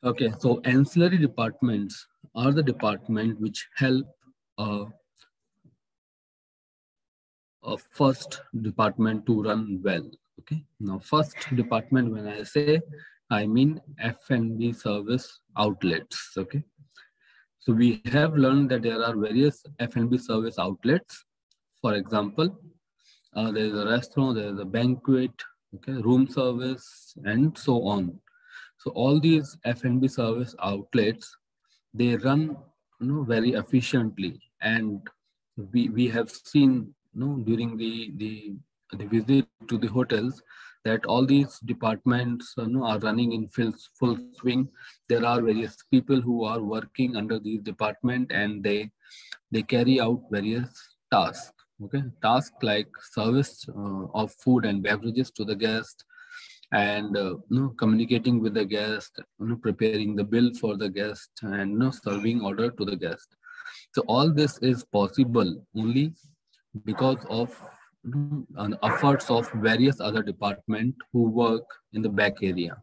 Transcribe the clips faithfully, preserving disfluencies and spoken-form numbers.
Okay, so ancillary departments are the department which help uh, a first department to run well. Okay, now first department, when I say, I mean F and B service outlets. Okay, so we have learned that there are various F and B service outlets. For example, uh, there is a restaurant, there is a banquet, okay, room service, and so on. So all these F and B service outlets, they run, you know, very efficiently, and we we have seen, you know, during the the the visit to the hotels that all these departments, you know, are running in full full swing. There are various people who are working under these department, and they they carry out various tasks. Okay, tasks like service uh, of food and beverages to the guest, and uh, you know, communicating with the guest, you know, preparing the bill for the guest, and you know, serving order to the guest. So all this is possible only because of, you know, an efforts of various other departments who work in the back area.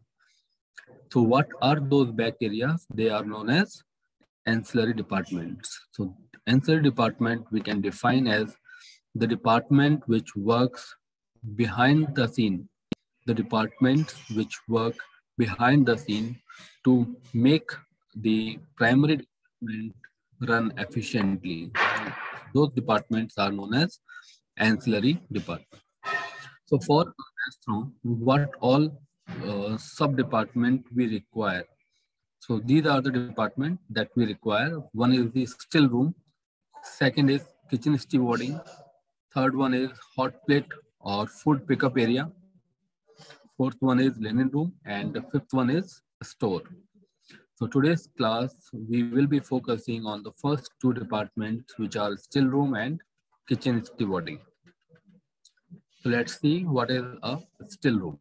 So what are those back areas? They are known as ancillary departments. So ancillary department we can define as the department which works behind the scene, the departments which work behind the scene to make the primary department run efficiently. Those departments are known as ancillary department. So for a restaurant, what all uh, sub-department we require? So these are the department that we require. One is the still room. Second is kitchen stewarding. Third one is hot plate or food pickup area. Fourth one is linen room, and the fifth one is store. So today's class, we will be focusing on the first two departments, which are still room and kitchen stewarding. So let's see what is a still room.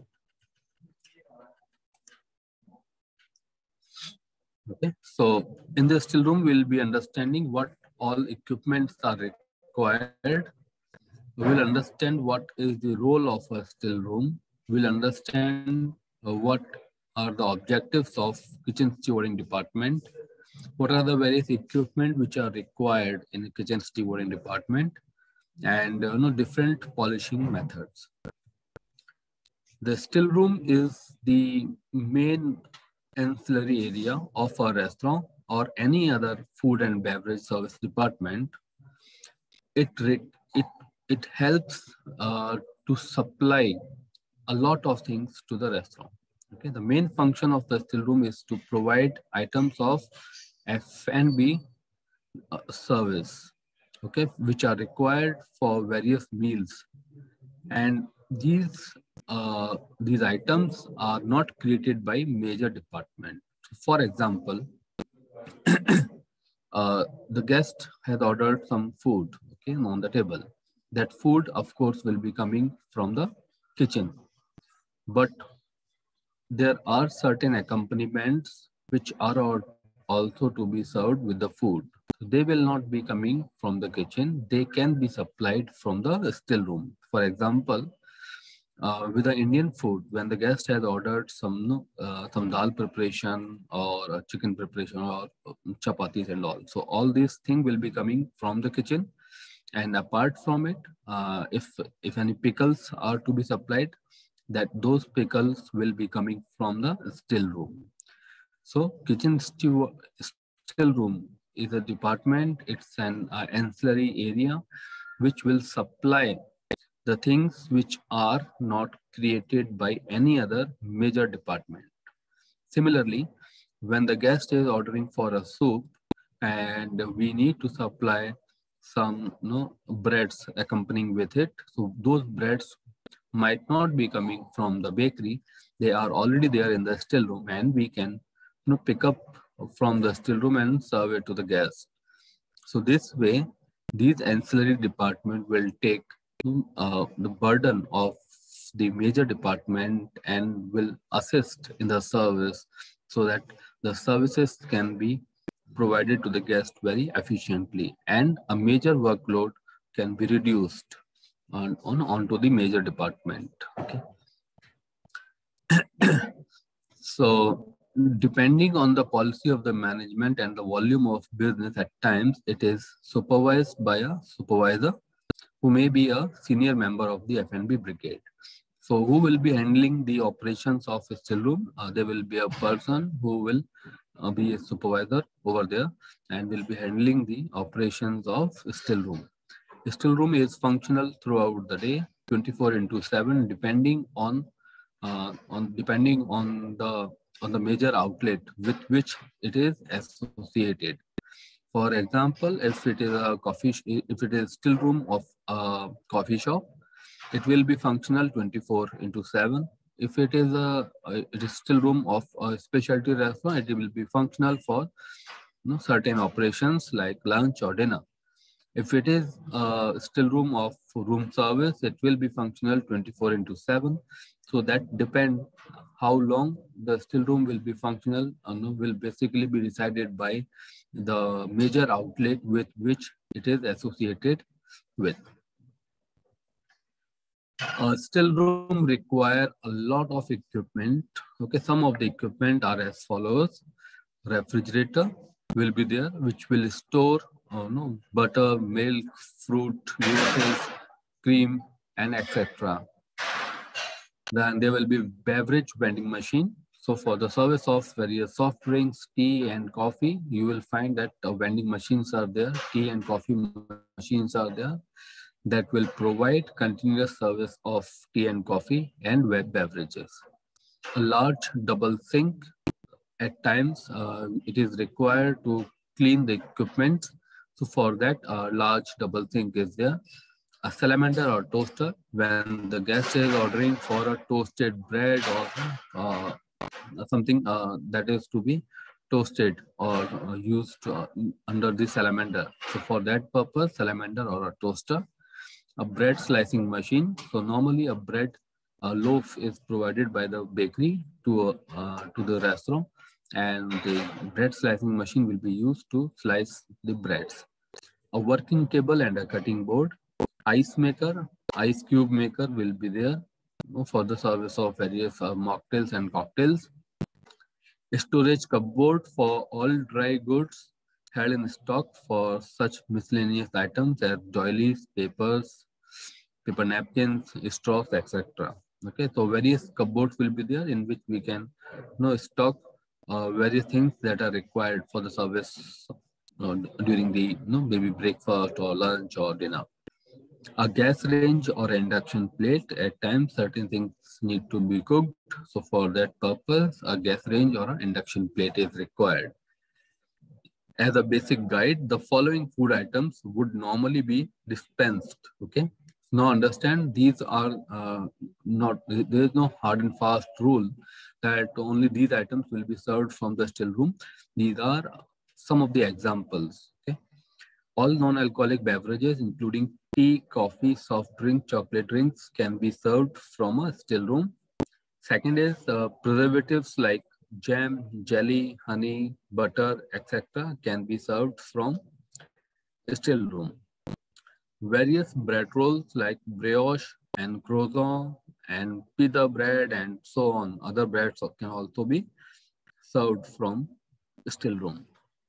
Okay, so in the still room, we'll be understanding what all equipments are required. We'll understand what is the role of a still room. We'll understand uh, what are the objectives of kitchen stewarding department. What are the various equipment which are required in the kitchen stewarding department, and uh, you know, different polishing methods. The still room is the main ancillary area of a restaurant or any other food and beverage service department. It it it helps uh, to supply a lot of things to the restaurant. Okay, the main function of the still room is to provide items of F and B uh, service, okay, which are required for various meals, and these uh, these items are not created by major department. For example, uh, the guest has ordered some food, okay, on the table. That food, of course, will be coming from the kitchen, but there are certain accompaniments which are also to be served with the food. They will not be coming from the kitchen. They can be supplied from the still room. For example, uh, with the Indian food, when the guest has ordered some uh, some dal preparation or uh, chicken preparation or uh, chapatis and all, so all these things will be coming from the kitchen. And apart from it, uh, if if any pickles are to be supplied, that those pickles will be coming from the still room. So kitchen stew, still room is a department. It's an uh, ancillary area which will supply the things which are not created by any other major department. Similarly, when the guest is ordering for a soup and we need to supply some, you know, breads accompanying with it, so those breads might not be coming from the bakery. They are already there in the still room, and we can, you know, pick up from the still room and serve it to the guest. So this way, these ancillary department will take uh, the burden of the major department and will assist in the service so that the services can be provided to the guest very efficiently, and a major workload can be reduced on, on onto the major department. Okay. So depending on the policy of the management and the volume of business, at times it is supervised by a supervisor who may be a senior member of the F and B brigade. So who will be handling the operations of a still room? Uh, there will be a person who will uh, be a supervisor over there and will be handling the operations of still room. The still room is functional throughout the day, twenty-four into seven, depending on uh, on depending on the on the major outlet with which it is associated. For example, if it is a coffee, if it is still room of a coffee shop, it will be functional twenty-four into seven. If it is a, it is still room of a specialty restaurant, it will be functional for you know, certain operations like lunch or dinner. If it is a still room of room service, it will be functional twenty-four into seven. So that depends how long the still room will be functional and will basically be decided by the major outlet with which it is associated with. A still room require a lot of equipment. Okay, some of the equipment are as follows. Refrigerator will be there, which will store uh, no, butter, milk, fruit, juices, cream, and et cetera. Then there will be beverage vending machine. So for the service of various soft drinks, tea and coffee, you will find that uh, vending machines are there, tea and coffee machines are there that will provide continuous service of tea and coffee and wet beverages. A large double sink, at times uh, it is required to clean the equipment. So for that, a large double sink is there. A salamander or toaster, when the guest is ordering for a toasted bread or uh, something uh, that is to be toasted or uh, used uh, under the salamander. So for that purpose, salamander or a toaster. A bread slicing machine. So normally a bread a loaf is provided by the bakery to, uh, to the restaurant, and the bread slicing machine will be used to slice the breads. A working table and a cutting board. Ice maker, ice cube maker will be there for the service of various uh, mocktails and cocktails. A storage cupboard for all dry goods held in stock for such miscellaneous items as doilies, papers, paper napkins, straws, et cetera. Okay, so various cupboards will be there in which we can you know, stock uh, various things that are required for the service uh, during the you know, maybe breakfast or lunch or dinner. A gas range or induction plate, at times certain things need to be cooked. So for that purpose, a gas range or an induction plate is required. As a basic guide, the following food items would normally be dispensed. Okay. Now understand, these are uh, not, there is no hard and fast rule that only these items will be served from the still room. These are some of the examples. Okay. All non-alcoholic beverages, including tea, coffee, soft drink, chocolate drinks, can be served from a still room. Second is uh, preservatives like jam, jelly, honey, butter, et cetera can be served from a still room. Various bread rolls like brioche and croissant and pita bread and so on, other breads can also be served from still room.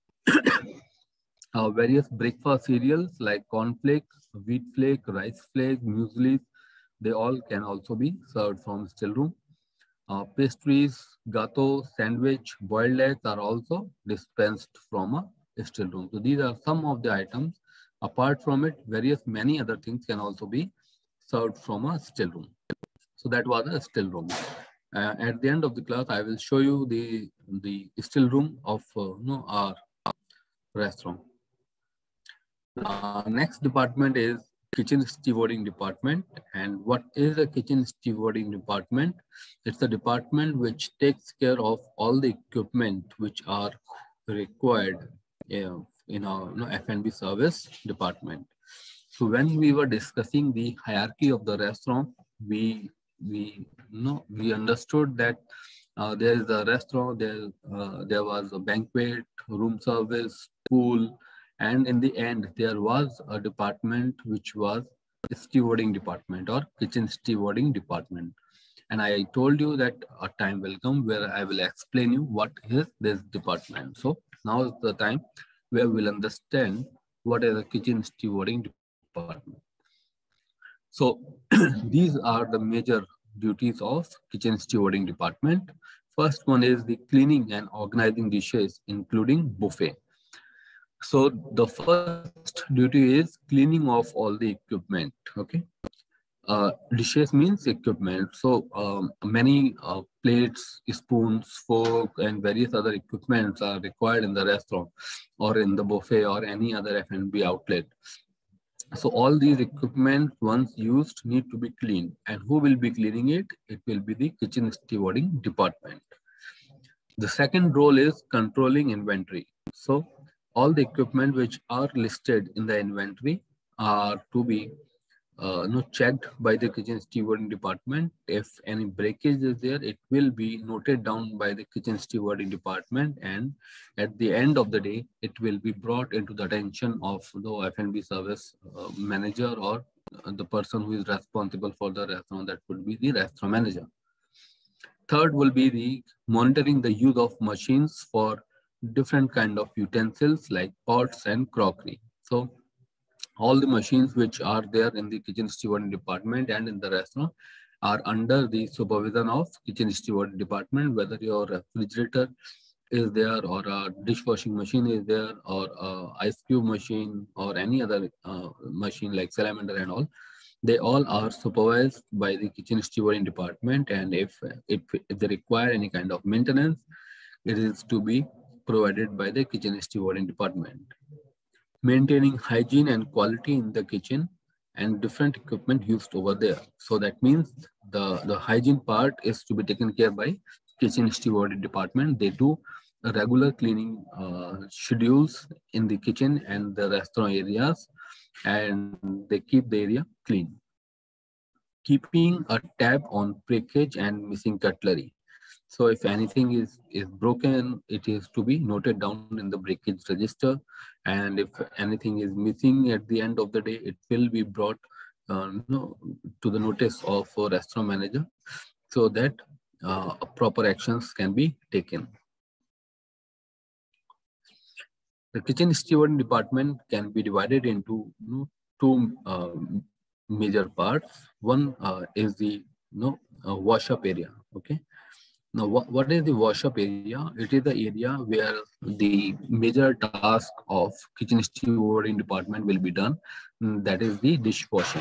Uh, various breakfast cereals like cornflakes, wheat flake, rice flake, muesli, they all can also be served from still room. Uh, pastries, gateau, sandwich, boiled eggs are also dispensed from a still room. So these are some of the items. Apart from it, various many other things can also be served from a still room. So that was a still room. Uh, at the end of the class, I will show you the, the still room of uh, you know, our restaurant. Uh, next department is kitchen stewarding department. And what is a kitchen stewarding department? It's a department which takes care of all the equipment which are required uh, in our you know, F and B service department. So when we were discussing the hierarchy of the restaurant, we we you know we understood that uh, there is a restaurant, there uh, there was a banquet, room service, pool. And in the end, there was a department which was stewarding department or kitchen stewarding department. And I told you that a time will come where I will explain you what is this department. So now is the time where we'll understand what is the kitchen stewarding department. So these are the major duties of kitchen stewarding department. First one is the cleaning and organizing dishes, including buffet. So the first duty is cleaning of all the equipment. Okay. Uh, dishes means equipment. So um, many uh, plates, spoons, fork, and various other equipments are required in the restaurant or in the buffet or any other F and B outlet. So all these equipment once used need to be cleaned. And who will be cleaning it? It will be the kitchen stewarding department. The second role is controlling inventory. So all the equipment which are listed in the inventory are to be uh, no, checked by the kitchen stewarding department. If any breakage is there, it will be noted down by the kitchen stewarding department, and at the end of the day, it will be brought into the attention of the F and B service uh, manager or uh, the person who is responsible for the restaurant. That would be the restaurant manager. Third will be the monitoring the use of machines for different kind of utensils like pots and crockery. So all the machines which are there in the kitchen stewarding department and in the restaurant are under the supervision of kitchen stewarding department, whether your refrigerator is there or a dishwashing machine is there or a ice cube machine or any other uh, machine like salamander and all. They all are supervised by the kitchen stewarding department, and if, if, if they require any kind of maintenance, it is to be provided by the kitchen stewarding department. Maintaining hygiene and quality in the kitchen and different equipment used over there. So that means the, the hygiene part is to be taken care by kitchen stewarding department. They do regular cleaning uh, schedules in the kitchen and the restaurant areas, and they keep the area clean. Keeping a tab on breakage and missing cutlery. So if anything is, is broken, it is to be noted down in the breakage register. And if anything is missing at the end of the day, it will be brought uh, no, to the notice of a restaurant manager so that uh, proper actions can be taken. The kitchen stewarding department can be divided into you know, two uh, major parts. One uh, is the you know, uh, wash-up area. Okay. Now, what, what is the wash-up area? It is the area where the major task of kitchen stewarding department will be done. That is the dishwashing.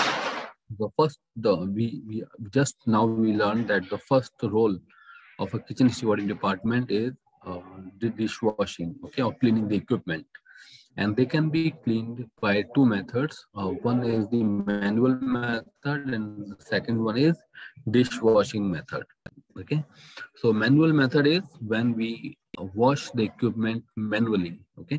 The first, the we, we just now we learned that the first role of a kitchen stewarding department is uh, the dishwashing, okay, or cleaning the equipment. And they can be cleaned by two methods. Uh, one is the manual method, and the second one is dishwashing method. Okay, so manual method is when we wash the equipment manually. Okay,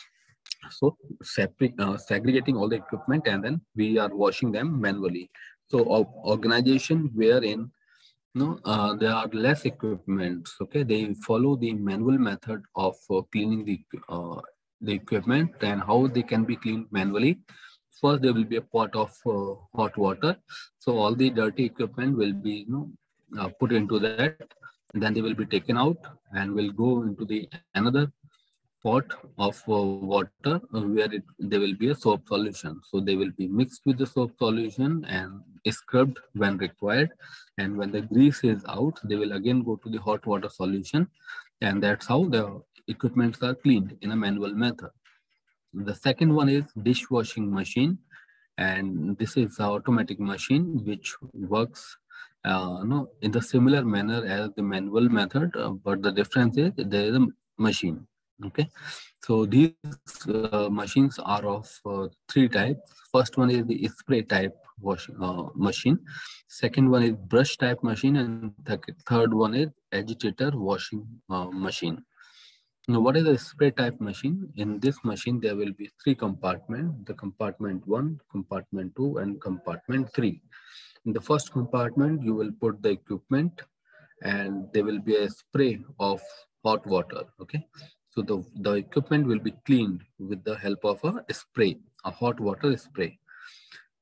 so separate, uh, segregating all the equipment, and then we are washing them manually. So uh, organization wherein no, uh, there are less equipment. Okay, they follow the manual method of uh, cleaning the uh, the equipment and how they can be cleaned manually. First, there will be a pot of uh, hot water. So all the dirty equipment will be you know uh, put into that. And then they will be taken out and will go into the another pot of uh, water uh, where it, there will be a soap solution. So they will be mixed with the soap solution and scrubbed when required. And when the grease is out, they will again go to the hot water solution. And that's how the equipments are cleaned in a manual method. The second one is dishwashing machine. And this is an automatic machine which works uh, no, in the similar manner as the manual method. Uh, but the difference is there is a machine. Okay, so these uh, machines are of uh, three types. First one is the spray type washing uh, machine. Second one is brush type machine, and th third one is agitator washing uh, machine. Now, what is a spray type machine? In this machine, there will be three compartments: the compartment one, compartment two, and compartment three. In the first compartment, you will put the equipment, and there will be a spray of hot water. Okay. So the, the equipment will be cleaned with the help of a spray, a hot water spray.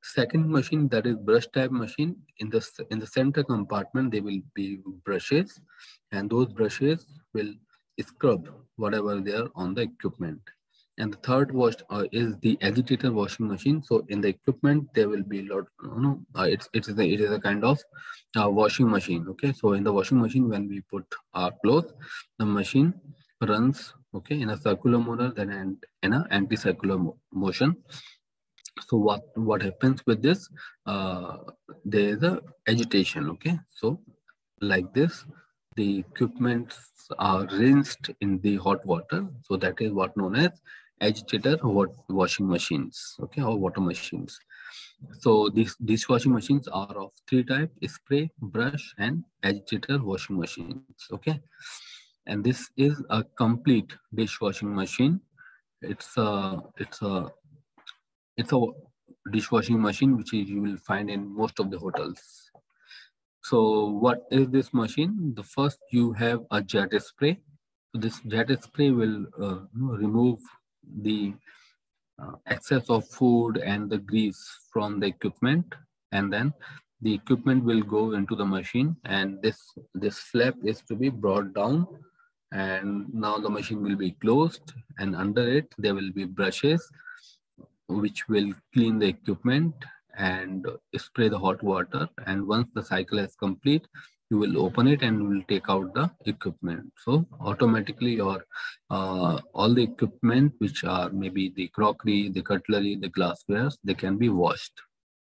Second machine, that is brush type machine. In the in the center compartment there will be brushes, and those brushes will scrub whatever there on the equipment. And the third wash uh, is the agitator washing machine. So in the equipment there will be a lot, you know, uh, it's it is a, it is a kind of uh, washing machine. Okay, so in the washing machine, when we put our clothes, the machine runs, okay, in a circular motor, then and in a anti-circular mo motion. So what what happens with this? Uh, there is a agitation. Okay, so like this, the equipments are rinsed in the hot water. So that is what known as agitator washing machines. Okay, or water machines. So these dishwashing machines are of three types: spray, brush, and agitator washing machines. Okay, and this is a complete dishwashing machine. It's a it's a it's a dishwashing machine which you will find in most of the hotels. So what is this machine? The first, you have a jet spray. So this jet spray will uh, remove the uh, excess of food and the grease from the equipment, and then the equipment will go into the machine, and this this flap is to be brought down, and now the machine will be closed, and under it there will be brushes which will clean the equipment and spray the hot water. And once the cycle is complete, you will open it and will take out the equipment. So automatically your uh, all the equipment which are maybe the crockery, the cutlery, the glasswares, they can be washed.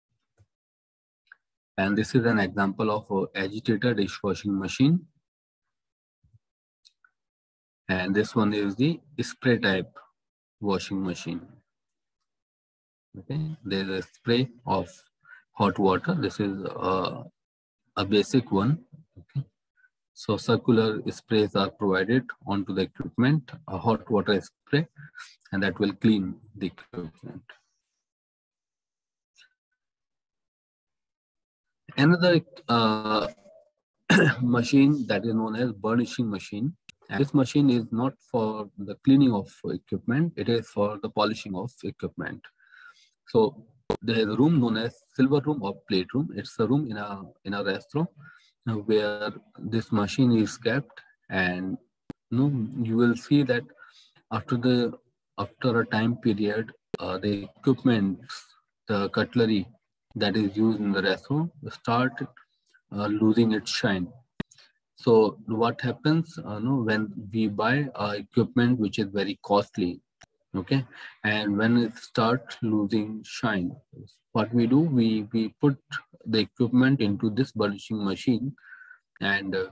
And this is an example of an agitator dishwashing machine. And this one is the spray type washing machine. Okay, there's a spray of hot water. This is uh, a basic one. Okay, so circular sprays are provided onto the equipment, a hot water spray, and that will clean the equipment. Another uh, machine that is known as burnishing machine. And this machine is not for the cleaning of equipment; it is for the polishing of equipment. So there is a room known as silver room or plate room. It's a room in a in a restaurant where this machine is kept, and you know, you will see that after the after a time period, uh, the equipment, the cutlery that is used in the restaurant start uh, losing its shine. So what happens, uh, no, when we buy uh, equipment which is very costly, okay, and when it starts losing shine, what we do, we we put the equipment into this burnishing machine, and uh,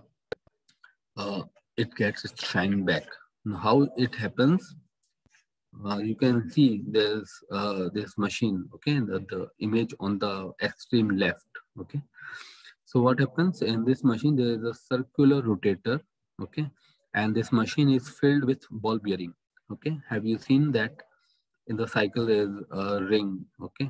uh, it gets its shine back. Now, how it happens? Uh, you can see there's uh, this machine, okay, the, the image on the extreme left, okay. So what happens in this machine? There is a circular rotator, okay, and this machine is filled with ball bearing, okay. Have you seen that in the cycle there is a ring, okay,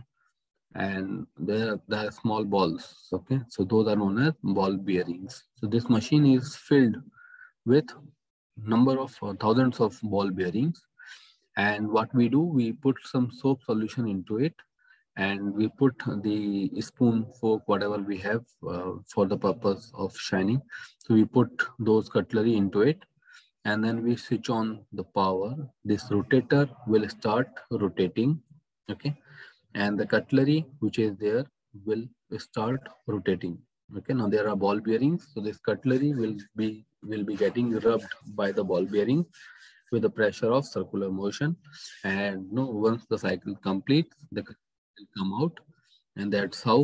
and there, there are small balls, okay. So those are known as ball bearings. So this machine is filled with number of uh, thousands of ball bearings. And what we do, we put some soap solution into it, and we put the spoon, fork, whatever we have uh, for the purpose of shining. So we put those cutlery into it, and then we switch on the power. This rotator will start rotating, okay, and the cutlery which is there will start rotating. Okay, now there are ball bearings, so this cutlery will be will be getting rubbed by the ball bearing with the pressure of circular motion, and no, once the cycle completes, the cutlery will come out, and that's how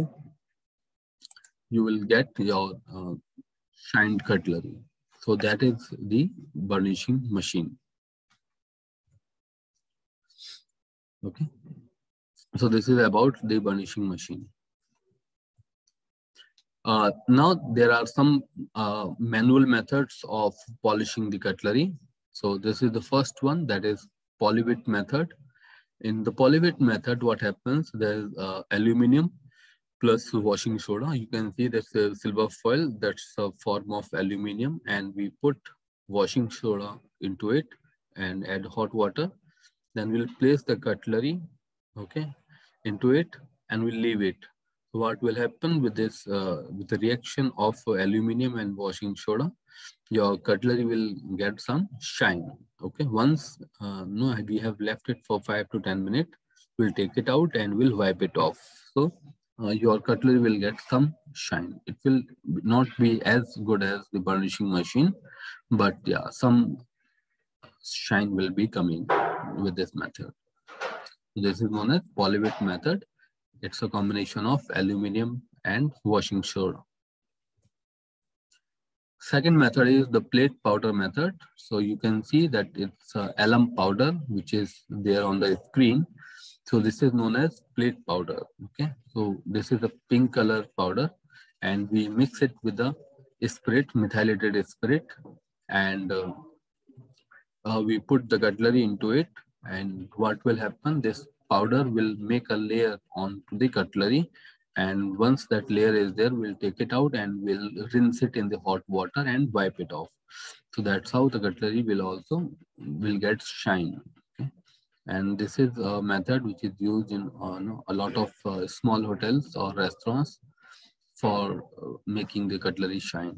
you will get your uh, shined cutlery. So that is the burnishing machine. Okay, so this is about the burnishing machine. Uh, now there are some uh, manual methods of polishing the cutlery. So this is the first one, that is polywit method. In the polywit method, what happens? There is uh, aluminum plus washing soda. You can see that's a silver foil, that's a form of aluminum, and we put washing soda into it and add hot water. Then we'll place the cutlery, okay, into it, and we'll leave it. What will happen with this, uh, with the reaction of aluminum and washing soda, your cutlery will get some shine. Okay, once uh, no, we have left it for five to ten minutes, we'll take it out and we'll wipe it off. So uh, your cutlery will get some shine. It will not be as good as the burnishing machine, but yeah, some shine will be coming with this method. This is known as Polyvit method. It's a combination of aluminum and washing soda. Second method is the plate powder method. So you can see that it's uh, alum powder, which is there on the screen. So this is known as plate powder. Okay, so this is a pink color powder, and we mix it with the spirit, methylated spirit, and uh, uh, we put the cutlery into it. And what will happen? This powder will make a layer onto the cutlery, and once that layer is there, we'll take it out and we'll rinse it in the hot water and wipe it off. So that's how the cutlery will also will get shine. Okay? And this is a method which is used in uh, no, a lot of uh, small hotels or restaurants for uh, making the cutlery shine.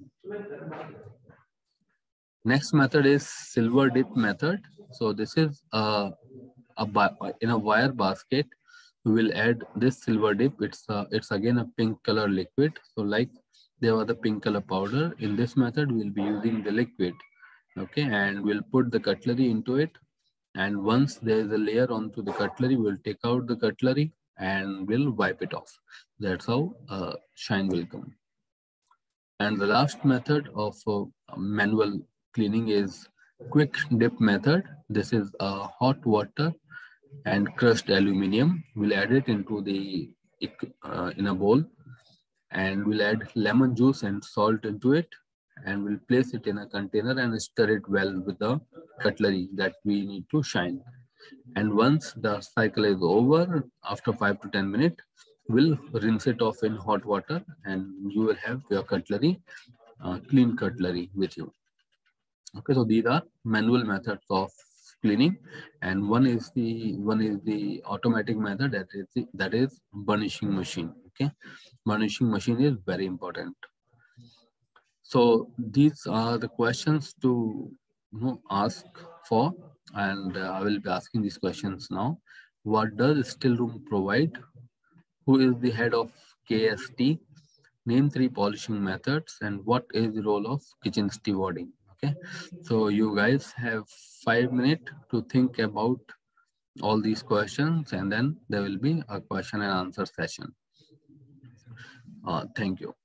Next method is silver dip method. So this is uh, a in a wire basket. We will add this silver dip. It's uh, it's again a pink color liquid. So like there was the pink color powder. In this method, we'll be using the liquid. Okay, and we'll put the cutlery into it. And once there is a layer onto the cutlery, we'll take out the cutlery and we'll wipe it off. That's how uh, shine will come. And the last method of uh, manual cleaning is quick dip method. This is uh, hot water and crushed aluminum. We'll add it into the uh, in a bowl, and we'll add lemon juice and salt into it, and we'll place it in a container and stir it well with the cutlery that we need to shine. And once the cycle is over, after five to ten minutes, we'll rinse it off in hot water, and you will have your cutlery, uh, clean cutlery with you. Okay, so these are manual methods of cleaning, and one is the one is the automatic method, that is the, that is burnishing machine. Okay, burnishing machine is very important. So these are the questions to you know, ask for, and uh, I will be asking these questions now. What does still room provide? Who is the head of K S T? Name three polishing methods, and what is the role of kitchen stewarding? Okay, so you guys have five minutes to think about all these questions, and then there will be a question and answer session. Uh, thank you.